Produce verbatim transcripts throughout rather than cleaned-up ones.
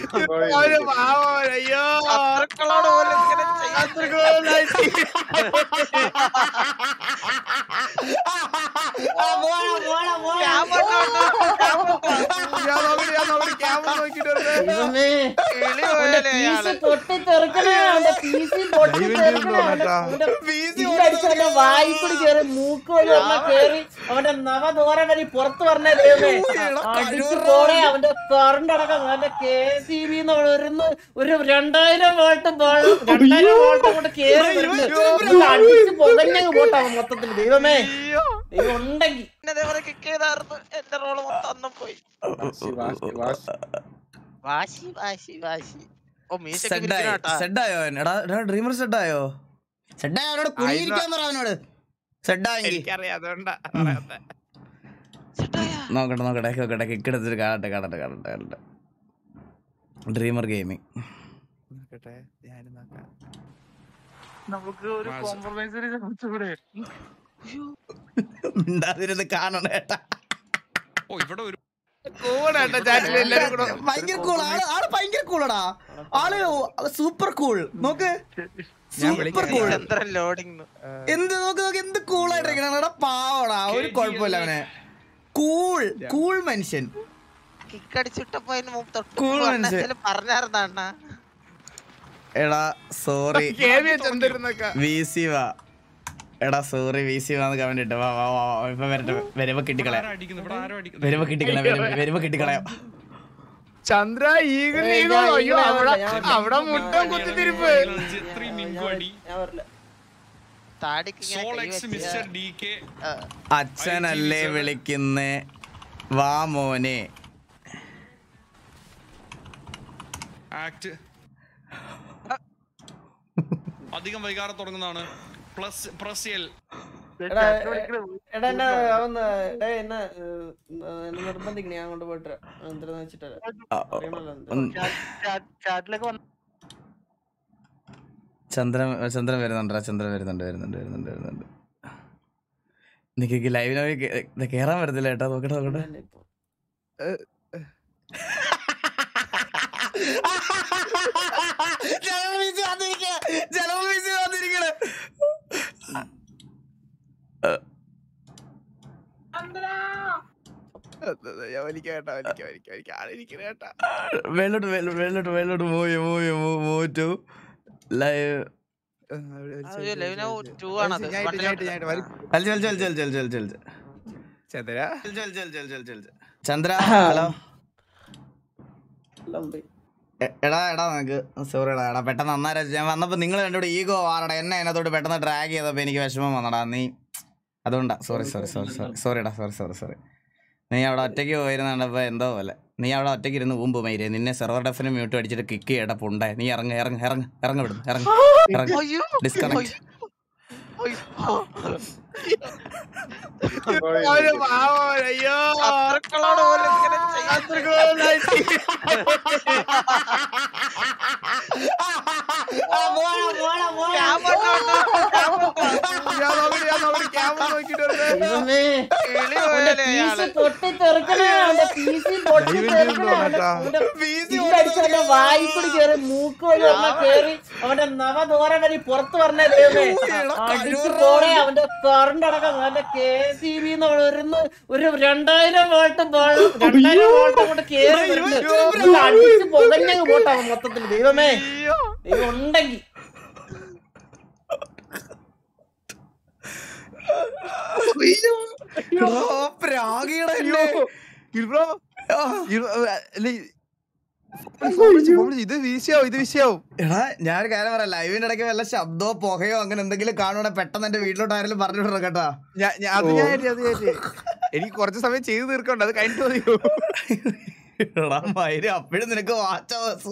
ശത്രുക്കളോട് പോലും ഇങ്ങനെ വായിക്കൂടി കേറി മൂക്ക് വഴി കേറി അവന്റെ നവദോര വഴി പുറത്ത് പറഞ്ഞേ ദൈവമേ അടിച്ചു പോണേ അവന്റെ കറണ്ട് അടക്കം അവന്റെ കെ സി ബി ഒരു രണ്ടായിരം വോൾട്ട് രണ്ടായിരം വോൾട്ട് കൊണ്ട് കേറി അടിച്ച് പൊതഞ്ഞങ്ങ് പോട്ടാവും മൊത്തത്തിൽ ദൈവമേ ദൈവം ഉണ്ടെങ്കിൽ എന്റെ റോള് മൊത്തം അന്നും പോയി. വാശി വാശി വാശി ഓ സെഡായോ ഡ്രീമർ സെഡായോ സെഡായോ അവനോട് കുനിയിരിക്കാൻ പറ അവനോട് സെഡായെങ്കിൽ നോക്കട്ടെ നോക്കട്ടെ നോക്കട്ടെ കിക്ക് എടുത്തിട്ട് കാണട്ടെ കാണട്ടെ കാണട്ടെ കാണട്ടെ ഡ്രീമർ ഗെയിമിംഗ് മിണ്ടാതിരുന്ന് കാണണേ ഭയങ്കര കൂൾ ആള് ആള് ഭയങ്കര കൂളടാ ആള് സൂപ്പർ കൂൾ നോക്ക് സൂപ്പർ കൂൾ എന്ത് നോക്ക് നോക്ക് എന്ത് കൂളായിട്ടിരിക്കണ പാവടാ ഒരു കുഴപ്പമില്ല അവനെ കൂൾ കൂൾ മനുഷ്യൻ കൂൾ മനുഷ്യൻ എടാ സോറി വി സി വാ എടാ സോറി വി സി വാന്ന് കമന്റ് ഇട്ട് വാ വാ വാ ഇപ്പൊ വരട്ടെ വരുമ്പോ കിട്ടിക്കളയാം വരുമ്പോ കിട്ടിക്കളയാം വരുമ്പോ കിട്ടിക്കളയാം ചന്ദ്ര അവിടെ മുട്ടം കുത്തിത്തിരിപ്പ് അച്ഛനല്ലേ വിളിക്കുന്നേ വാ മോനെ ആക്ട് അധികം വൈകാതെ തുടങ്ങുന്നതാണ് പ്ലസ് പ്രസിയൽ നിർബന്ധിക്കണേ ഞാൻ കൊണ്ട് പോയിട്ട് എന്തിനാന്ന് വെച്ചിട്ട് ചന്ദ്രൻ ചന്ദ്രൻ വരുന്നുണ്ടോ ചന്ദ്രൻ വരുന്നുണ്ട് വരുന്നുണ്ട് വരുന്നുണ്ട് വരുന്നുണ്ട് നിക്ക് ലൈവിനോയി കേറാൻ പറ്റത്തില്ല കേട്ടോ നോക്കട്ടെ നോക്കട്ടെ വെള്ളോട്ട് വെള്ളോട്ട് വെള്ളോട്ട് move move move to live Chandra hello എടാ എടാ നിനക്ക് സോറി എടാ എടാ പെട്ടെന്ന് അന്നേരം ഞാൻ വന്നപ്പോ നിങ്ങൾ രണ്ടുകൂടെ ഈഗോ ആറടാ എന്നെ അതിനകത്തോട്ട് പെട്ടെന്ന് ഡ്രാഗ് ചെയ്തപ്പോ എനിക്ക് വിഷമം വന്നടാ നീ അതുകൊണ്ടാ സോറി സോറി സോറി സോറി സോറിടാ സോറി സോറി സോറി നീ അവിടെ ഒറ്റയ്ക്ക് പോയിരുന്നപ്പോ എന്തോ പോലെ നീ അവിടെ ഒറ്റയ്ക്ക് ഇരുന്ന് ഊമ്പ് മൈരേ നിന്നെ സെർവർ ഡെഫിനും മ്യൂട്ട് അടിച്ചിട്ട് കിക്ക് ചെയ്യടാ പുണ്ടായി നീ ഇറങ്ങ് ഇറങ്ങ് ഇറങ്ങ് ഇറങ്ങ വിടുന്നു ഇറങ്ങ് ഇറങ്ങ് ഡിസ്കണക്ട് ശത്രുക്കളോട് പോലും ഇങ്ങനെ വായിക്കൂടി കേറി മൂക്ക് വഴി കേറി അവന്റെ നവദോര വഴി പുറത്ത് പറഞ്ഞേ ദൈവമേ അടിച്ചു പോണേ അവന്റെ കറണ്ട് അടക്കം അവന്റെ കെ സി ബി ഒരു രണ്ടായിരം വോൾട്ട് രണ്ടായിരം വോൾട്ട് കൊണ്ട് കേറി അടിച്ച് പൊതഞ്ഞങ്ങ് പോട്ടാവും മൊത്തത്തിൽ ദൈവമേ ദൈവം ഉണ്ടെങ്കിൽ ഇത് വിഷയാവും ഇത് വിഷയാവും. എടാ ഞാനൊരു കാര്യം പറയാം, ലൈവിന്റെ ഇടയ്ക്ക് വല്ല ശബ്ദമോ പുകയോ അങ്ങനെ എന്തെങ്കിലും കാണുവാണെ പെട്ടെന്ന് എന്റെ വീട്ടിലോട്ട് ആരെങ്കിലും പറഞ്ഞു വിടണം കേട്ടോ. അത് ഞാൻ അത് എനിക്ക് കുറച്ച് സമയം ചെയ്ത് തീർക്കണ്ട, അത് കഴിഞ്ഞിട്ട് മതിയോ. എടാ മയിര് അപ്പോഴും നിനക്ക് വാച്ച ബസ്.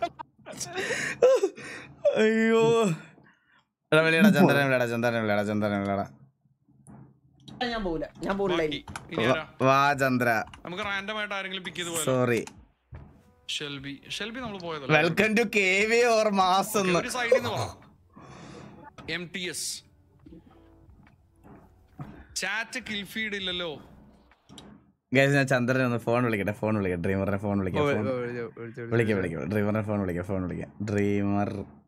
അയ്യോ എടാ വിളിയടാ ചന്ദ്രനെ വിളിയടാ ചന്ദ്രനെ വിളിയടാ ചന്ദ്രനെ വിളിയടാ. ഞാൻ പോവില്ല ഞാൻ പോവില്ല. വാ ചന്ദ്ര. നമുക്ക് റാൻഡം ആയിട്ട് ആരെങ്കിലും പിക്ക് ചെയ്ത് പോയാലോ? സോറി ഷെൽബി ഷെൽബി നമ്മൾ പോയതോ. Welcome to KV or mass എന്ന് ഒരു സൈഡിൽ നിന്ന് പറ. എംടിഎസ് ചാറ്റ് കിൽ ഫീഡ് ഇല്ലല്ലോ. ഗൈസ് ഞാൻ ചന്ദ്രനെ ഒന്ന് ഫോൺ വിളിക്കട്ടെ ഫോൺ വിളിക്കാം ഡ്രീമറിനെ ഫോൺ വിളിക്കാം ഫോൺ വിളിക്കാം വിളിക്കാം ഡ്രീമറിനെ ഫോൺ വിളിക്കാം ഫോൺ വിളിക്കാം ഡ്രീമർ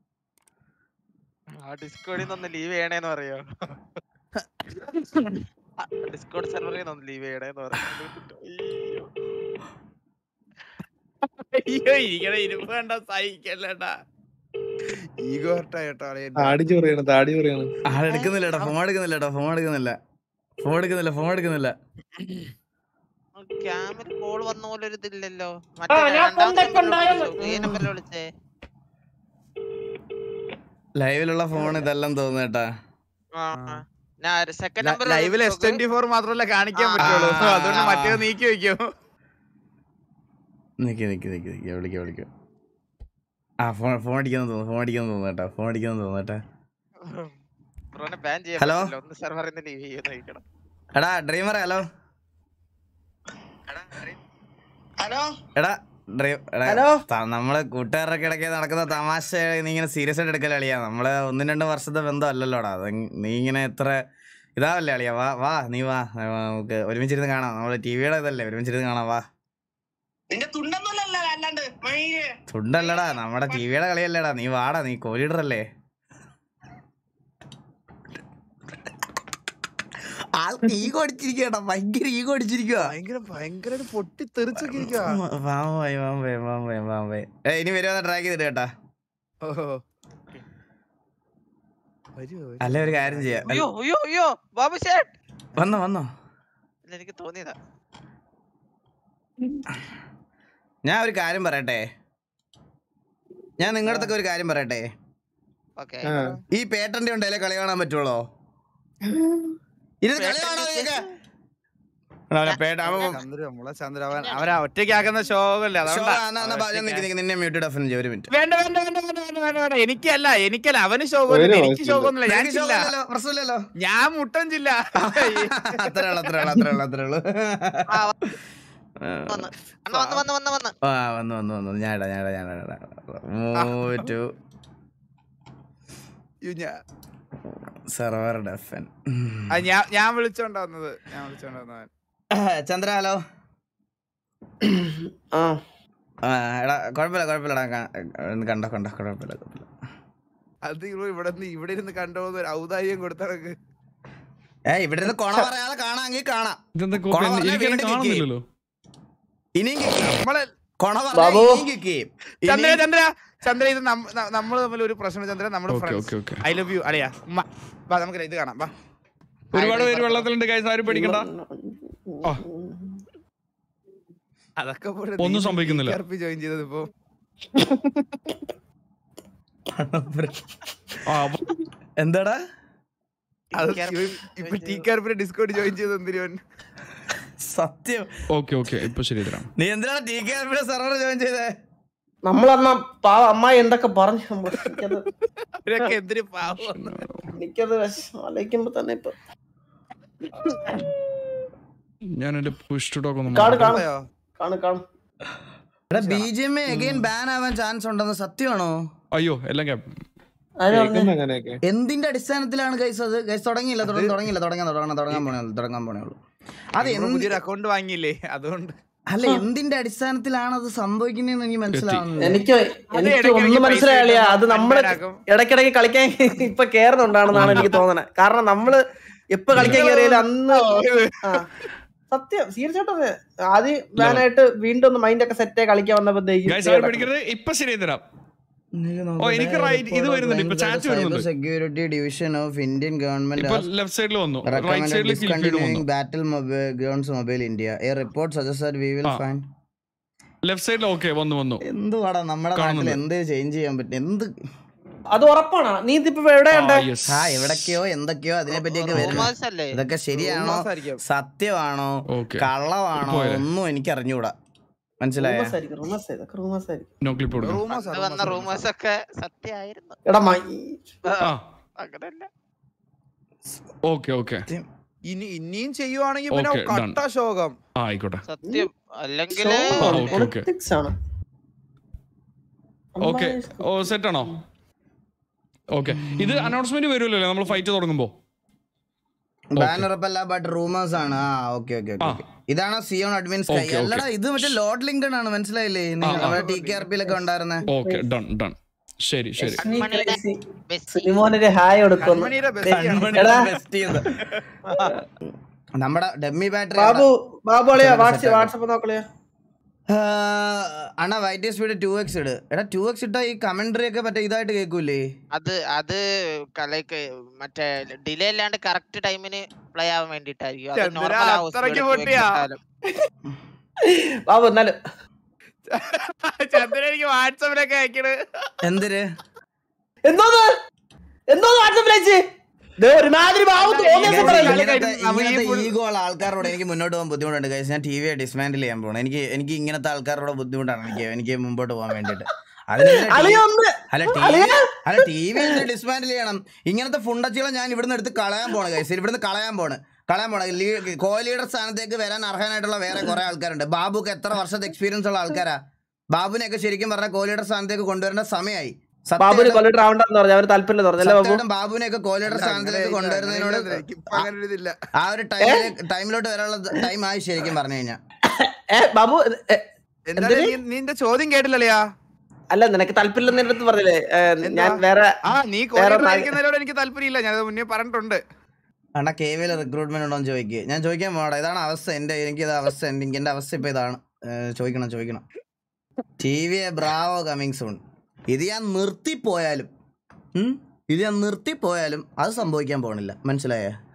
ആ ഡിസ്കോഡിൽ നിന്ന് ലീവ് ചെയ്യണേന്ന് പറയോ ഡിസ്കോഡ് സെർവറിൽ നിന്ന് ലീവ് ചെയ്യണേന്ന് പറയോ അയ്യോ ഇരിക്കണ ഇരുമ്പ് കണ്ട സഹിക്കല്ലേട്ടാ ഈഗോ ഹർട്ടായിട്ടോ താടി ചൊറിയാണ് താടി ചൊറിയാണ് ആളെടുക്കുന്നില്ലട്ടോ ഫോൺ എടുക്കുന്നില്ലട്ടോ ഫോൺ എടുക്കുന്നില്ല ഫോൺ എടുക്കുന്നില്ല ഫോൺ എടുക്കുന്നില്ല ക്യാമിൽ കോൾ വന്ന പോലെ ഒരു ഇതില്ലല്ലോ ആ, ഞാൻ contact ഉണ്ടായിരുന്നു. ഈ നമ്പറിൽ വിളിച്ചേ ലൈവിലുള്ള ഫോൺ ഇതെല്ലാം തോന്നുന്നേട്ടാ ഞാൻ സെക്കൻഡ് നമ്പർ ലൈവിൽ എസ് ട്വന്റി ഫോർ മാത്രമല്ല കാണിക്കാൻ പറ്റുള്ളൂ ആ, ആ, അതുകൊണ്ട് ആ. മറ്റേ നീക്കി വെക്കും നിക്ക് നിക്ക് നിക്ക് നിക്ക് വിളിക്കാം വിളിക്കാം ആ ഫോൺ ഫോൺ അടിക്കാന്ന് തോന്നുന്നു ഫോൺ അടിക്കാന്ന് തോന്നുന്നേട്ടാ ഫോൺ അടിക്കാന്ന് തോന്നേട്ടാ ബ്രോനെ ബാൻ ചെയ്യാൻ ഹലോ? പറ്റില്ല ഒന്ന് സെർവറിൽ നിന്ന് ലീവ് ചെയ്യുന്ന കഴിക്കണം എടാ ഡ്രീമർ ഹലോ എടാ ഡ്രീ- എടാ, ഹലോ? ത- നമ്മള് കൂട്ടുകാരൊക്കെ ഇടയ്ക്ക് നടക്കുന്ന തമാശ നീ ഇങ്ങനെ സീരിയസ് ആയിട്ട് എടുക്കല അളിയാ നമ്മള് ഒന്നും രണ്ടും വർഷത്തെ ബന്ധം അല്ലല്ലോടാ അത് നീ ഇങ്ങനെ എത്ര ഇതാവല്ലേ അളിയാ വാ വാ നീ വാ നമുക്ക് ഒരുമിച്ചിരുന്ന് കാണാം നമ്മള് ടി വിയുടെ ഇതല്ലേ ഒരുമിച്ചിരുന്ന് കാണാം വാ തുണ്ടല്ലടാ നമ്മുടെ ടി വിയുടെ കളിയല്ലേടാ നീ വാടാ നീ കോലിഡറല്ലേ ആൾക്ക് ഈഗോ അടിച്ചിരിക്കടാ ഭയങ്കര ഈഗോ അടിച്ചിരിക്കുക ഭയങ്കര ഭയങ്കര പൊട്ടി തെറിച്ചൊക്കെ ഇരിക്കുക വാമോയ് വാമോയ് വാമോയ് വാമോയ് ഏ ഇനി വരുവാ ട്രാക്ക് ചെയ്തിട്ട് കേട്ടാ ഓഹോ വരുവോ അല്ല ഒരു കാര്യം ചെയ്യാം അയ്യോ അയ്യോ അയ്യോ ബാബു ചേട്ട് വന്നോ വന്നോ ഇല്ല, എനിക്ക് തോന്നിയതാ ഞാൻ ഒരു കാര്യം പറയട്ടെ ഞാൻ നിങ്ങളുടെ അടുത്തൊക്കെ ഒരു കാര്യം പറയട്ടെ ഓക്കെ ഈ പേട്ടന്റെ ഉണ്ടല്ലേ കളി കാണാൻ പറ്റുള്ളോ ഇത് കളി കാണാൻ നിങ്ങക്ക്? എടാ, അവനെ പേട്ട അവൻ- ചന്ദ്ര നമ്മളെ ചന്ദ്ര അവൻ അവരാ ഒറ്റയ്ക്കാക്കുന്ന ശോകല്ലേ ഷോ, അതുകൊണ്ടാ ആ, എന്നാ, എന്നാ, ബാ, ഞാൻ നിക്ക് നിക്ക് നിന്നെ മ്യൂട്ട് ഡെഫിൻ ചെയ്യ ഒരു മിനിറ്റ് വേണ്ട വേണ്ട വേണ്ട വേണ്ട വേണ്ട വേണ്ട വേണ്ട എനിക്കല്ല എനിക്കല്ല അവന് ശോകമൊന്നുമില്ല ഒരു എനിക്ക് ശോകമൊന്നുമില്ല ഞാൻ നിനക്ക് ഷോ ചില്ല ഇല്ലല്ലോ, പ്രശ്നമില്ലല്ലോ ഞാൻ മുട്ടൻ ചില്ല അത്രേ ഉള്ളു അത്രേ ഉള്ളു അത്രേ ഉള്ളു അത്രേ ഉള്ളു വന്ന് അണ്ണാ വന്ന് വന്ന് വന്ന് വന്ന് ആ വന്നു വന്നു വന്നു ഞാടാ ഞാടാ ഞാടാ മൂവ് ടു സെർവർ ഡെഫൻ ഞാൻ ഞാൻ വിളിച്ചോണ്ടാ വന്നത് ഞാൻ വിളിച്ചോണ്ടാ വന്നവൻ ചന്ദ്ര ഹലോ ആ ആ എടാ കുഴപ്പമില്ല കുഴപ്പമില്ലടാ ക- കണ്ടോ കണ്ടോ കുഴപ്പമില്ല കുഴപ്പമില്ല അത് ഇവിടെ ഇവിടെ നിന്ന് ഇവിടെ ഇരുന്ന് കണ്ടോന്ന് ഒരു ഔദാര്യം കൊടുത്തവർക്ക് ഏ ഇവിടെ നിന്ന് കൊണ പറയാതെ കാണാമെങ്കിൽ കാണാം ഇതെന്താ കൊണ കോപ്പി? പറഞ്ഞാ എനിക്ക് വീണ്ടും കാണുന്നില്ലല്ലോ. ഇനിയും കിക്ക്. നമ്മളെ കൊണ ബാബു. പറഞ്ഞാ ഇനിയും കിക്ക്. ചന്ദ്ര ഇനിയും- ചന്ദ്ര ചന്ദ്ര ഇത് നമ്മൾ തമ്മിൽ ഒരു പ്രശ്നം ചന്ദ്ര നമ്മുടെ okay, okay, okay. I love you അളിയാ ഉമ്മ. വാ നമുക്ക് ഇത് കാണാം വാ ഒരുപാട് പേര് വെള്ളത്തിലുണ്ട് guys, ആരും പേടിക്കണ്ട. ആ, അതൊക്കെ ഒന്നും സംഭവിക്കുന്നില്ല. ജോയിൻ ചെയ്തത് ഇപ്പൊ ആ, എന്താടാ അത് ഇപ്പൊ ടീ കാർപ്പിന്റെ ഡിസ്കൗണ്ട് ജോയിൻ ചെയ്ത് എന്തിനു സത്യം ഓക്കേ ഓക്കേ ഇപ്പൊ ശരി തരാം. നീ എന്തിനാണ് ടി കെ സെർവർ ജോയിൻ ചെയ്തേ നമ്മളന്നാ പാവ അമ്മായി എന്തൊക്കെ പറഞ്ഞു നമ്മള്. എനിക്കത് അവരൊക്കെ എന്തിനു പാവം എനിക്കത് വിഷമം ആലോചിക്കുമ്പോ തന്നെ ഇപ്പൊ ഞാൻ എന്റെ പുഷ് ടു ടോക്ക് ഒന്ന് കാണു മാറ്റാം. കാണു കാണു കാണു എടാ B G M again ban ആവാൻ ചാൻസ് ഉണ്ടെന്ന് സത്യമാണോ അയ്യോ എല്ലാം ക്യാപ്. ആര് പറഞ്ഞേ? അങ്ങനെയൊക്കെ എന്തിന്റെ അടിസ്ഥാനത്തിലാണ് ഗൈസ് അത് ഗൈസ് തുടങ്ങിയില്ല തുടങ്ങി തുടങ്ങിയില്ല തുടങ്ങാൻ തുടങ്ങാൻ തുടങ്ങാൻ പോണേ ഉള്ളൂ തുടങ്ങാൻ പോണേ ഉള്ളൂ അത് എന്ത് പുതിയൊരു അക്കൗണ്ട് വാങ്ങിയില്ലേ അതുകൊണ്ട് അല്ല എന്തിന്റെ അടിസ്ഥാനത്തിലാണ് അത് സംഭവിക്കുന്നതെന്ന് എനിക്ക് മനസ്സിലാവുന്നില്ല എനിക്ക് എനിക്ക് ഇടയ്ക്കിടയ്ക്ക് ഒന്നും പൈസ മനസ്സിലായില്ല അത് നമ്മള് ഉണ്ടാക്കും. ഇടയ്ക്കിടയ്ക്ക് കളിക്കാൻ ഇപ്പൊ കേറുന്നുണ്ടാണെന്നാണ് എനിക്ക് തോന്നണേ. കാരണം നമ്മള് എപ്പോ കളിക്കാൻ കയറിയാലും അന്ന് ആ സത്യം സീരിയസ് ആയിട്ട് അതെ. ആദ്യം ബാനായിട്ട് വീണ്ടും ഒന്ന് മൈൻഡ് ഒക്കെ സെറ്റ് ആയി കളിക്കാൻ Guys, ആരും പേടിക്കരുത്, ഇപ്പൊ ശരി തരാം. ഓ, എനിക്ക് right ഇത് വരുന്നുണ്ട്, ഇപ്പൊ chat വരുന്നുണ്ട്. സെക്യൂരിറ്റി ഡിവിഷൻ ഓഫ് ഇന്ത്യൻ ഇപ്പൊ ഗവൺമെന്റ് ലെഫ്റ്റ് സൈഡിൽ വന്നു, റൈറ്റ് recommended സൈഡിൽ കിൽ ഫീഡ് discontinuing വന്നു. battle mobile grounds mobile India. A report suggests that we will ആ. find ലെഫ്റ്റ് സൈഡിൽ ഓക്കെ വന്നു വന്നു. എന്തുവാടാ നമ്മുടെ നാട്ടിൽ കാണുന്നുണ്ട്. എന്ത് ചേഞ്ച് ചെയ്യാൻ പറ്റും എന്ത് അത് ഉറപ്പാണ്. നീ ഇതിപ്പോ എവിടെയുണ്ട്? ആ, yes. ആ എവിടൊക്കെയോ എന്തൊക്കെയോ അതിനെ പറ്റിയൊക്കെ വരുന്നു റൂമേഴ്സ് അല്ലേ ഇതൊക്കെ ശരിയാണോ റൂമേഴ്സായിരിക്കും. സത്യമാണോ Okay. കള്ളമാണോ പോരെ. ഒന്നും എനിക്ക് അറിഞ്ഞൂടാ മനസ്സിലായോ റൂമേഴ്സ് ആയിരിക്കും, റൂമേഴ്സ് ആയിരിക്കും, ഇതൊക്കെ റൂമേഴ്സ് ആയിരിക്കും. നോ ക്ലിപ്പ് കൊടുക്കും. റൂമേഴ്സ് അത് വന്ന റൂമേഴ്സ് ഒക്കെ സത്യമായിരുന്നു എടാ മൈ ആ അങ്ങനല്ല ഓക്കെ ഓക്കെ ഇനി ഇനിയും ചെയ്യുവാണെങ്കിൽ പിന്നെ Okay, done. കട്ട ശോകം ആ ആയിക്കോട്ടെ. സത്യം അല്ലെങ്കിൽ ആ, okay, okay. പൊളിറ്റിക്സ് ആണ്. ഓക്കെ ഓ സെറ്റ് ആണോ? ഓക്കെ ഇത് അനൗൺസ്മെന്റ് വരുമല്ലോ നമ്മൾ ഫൈറ്റ് തുടങ്ങുമ്പോ. ബാനർ ഉറപ്പല്ല ബട്ട് റൂമേഴ്സ് ആണ്. ആ ഓക്കെ ഓക്കെ ഓക്കെ. ഇതാണ് സിയോൺ അഡ്മിൻ സ്കൈ. അല്ലടാ ഇത് മറ്റേ ലോഡ് ലിങ്ക്ഡൺ ആണ്, മനസ്സിലായില്ലേ? ടി കെ ആർ പിയിലൊക്കെ ഉണ്ടായിരുന്നെ. Okay done done. ശരി ശരി. സിനിമോനൊരു ഹായ് കൊടുക്കുന്നു. നമ്മുടെ ഡമ്മി ബാറ്ററി ബാബു ബാബു അളിയാ വാട്സ്ആപ്പ് നോക്കളിയാ. അണ്ണാ വൈറ്റ് സ്പീഡ് ടു എക്സ് ഇട്. എടാ ടു എക്സ് ഇട്ടാ ഈ കമന്ററി ഒക്കെ മറ്റേ ഇതായിട്ട് കേൾക്കൂലേ? അത് അത് ലൈക്ക് മറ്റേ ഡിലേ അല്ലാണ്ട് കറക്റ്റ് ടൈമിന് പ്ലേ ആവാൻ വേണ്ടിട്ടായിരിക്കും. ബാബു എന്നാലും ചന്ദ്രനിക്ക് വാട്സാപ്പിലൊക്കെ അയക്കണ്. എന്തിര് എന്തോന്ന് എന്തോന്ന് വാട്സാപ്പിൽ അയച്ച് ഒരുമാതിരി ഈഗോ ഉള്ള ആൾക്കാരോട് എനിക്ക് മുന്നോട്ട് പോകാൻ ബുദ്ധിമുട്ടുണ്ട് ഗൈസ്. ഞാൻ ടി വി ഡിസ്മാൻഡിൽ ചെയ്യാൻ പോകണം. എനിക്ക് എനിക്ക് ഇങ്ങനത്തെ ആൾക്കാരോട് ബുദ്ധിമുട്ടാണ് എനിക്ക് എനിക്ക് മുമ്പോട്ട് പോകാൻ വേണ്ടിട്ട്. അല്ല ടി വി ഡിസ്മാൻഡിൽ ചെയ്യണം. ഇങ്ങനത്തെ ഫുണ്ടച്ചുകളെ ഞാൻ ഇവിടുന്ന് എടുത്ത് കളയാൻ പോണ് ഗൈസ്. ഇവിടുന്ന് കളയാൻ പോണ് കളയാൻ പോണ കോ ലീഡർ സ്ഥാനത്തേക്ക് വരാൻ അർഹനായിട്ടുള്ള വേറെ കുറെ ആൾക്കാരുണ്ട്. ബാബുക്ക് എത്ര വർഷത്തെ എക്സ്പീരിയൻസ് ഉള്ള ആൾക്കാരാ. ബാബുവിനെയൊക്കെ ശരിക്കും പറഞ്ഞ കോ ലീഡർ സ്ഥാനത്തേക്ക് കൊണ്ടുവരേണ്ട സമയമായി. ബാബുവിനെയൊക്കെ കോ ലീഡർ സ്ഥാനത്തേക്ക് കൊണ്ടുവരുന്നതിനോട് ആ ഒരു ടൈമിലോട്ട് വരാനുള്ള ടൈം ആയി ശരിക്കും പറഞ്ഞു കഴിഞ്ഞാൽ. ബാബു നിന്റെ ചോദ്യം കേട്ടില്ലല്ലയാ? അല്ല നിനക്ക് താല്പര്യം അടുത്ത് പറഞ്ഞില്ലേ ഞാൻ വേറെ എനിക്ക് താല്പര്യമില്ല. ഞാൻ മുന്നേ പറഞ്ഞിട്ടുണ്ട്. അണ്ണാ കെ വിയിൽ റിക്രൂട്ട്മെന്റ് ഉണ്ടോ എന്ന് ചോദിക്കുക. ഞാൻ ചോദിക്കാൻ പോകണം. ഇതാണ് അവസ്ഥ എൻ്റെ. എനിക്ക് ഇത് അവസ്ഥ എനിക്ക് എൻ്റെ അവസ്ഥ ഇപ്പൊ ഇതാണ്. ചോദിക്കണം ചോദിക്കണം. T V bravo coming soon. ഇത് ഞാൻ നിർത്തിപ്പോയാലും ഇത് ഞാൻ നിർത്തിപ്പോയാലും അത് സംഭവിക്കാൻ പോണില്ല, മനസ്സിലായേ?